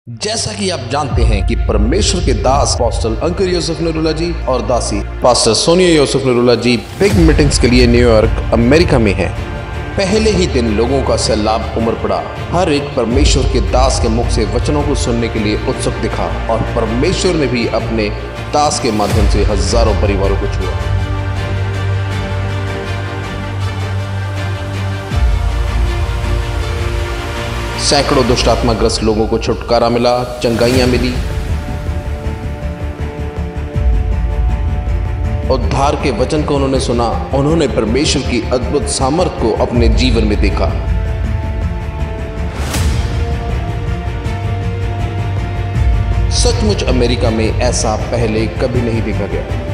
जैसा कि आप जानते हैं कि परमेश्वर के दास पास्टर अंकुर यूसुफ नूरुल्लाह जी और दासी pastor Sonia Yusuf Nurullah ji big meetings के लिए न्यूयॉर्क अमेरिका में हैं। पहले ही दिन लोगों का सैलाब उमड़ पड़ा। हर एक परमेश्वर के दास के मुख से वचनों को सुनने के लिए उत्सुक दिखा और परमेश्वर ने भी अपने दास के माध्यम से हजारों परिवारों को छुआ। सैकड़ों दुष्टात्माग्रस्त लोगों को छुटकारा मिला, चंगाइयां मिली। उद्धार के वचन को उन्होंने सुना, उन्होंने परमेश्वर की अद्भुत सामर्थ को अपने जीवन में देखा। सचमुच अमेरिका में ऐसा पहले कभी नहीं देखा गया।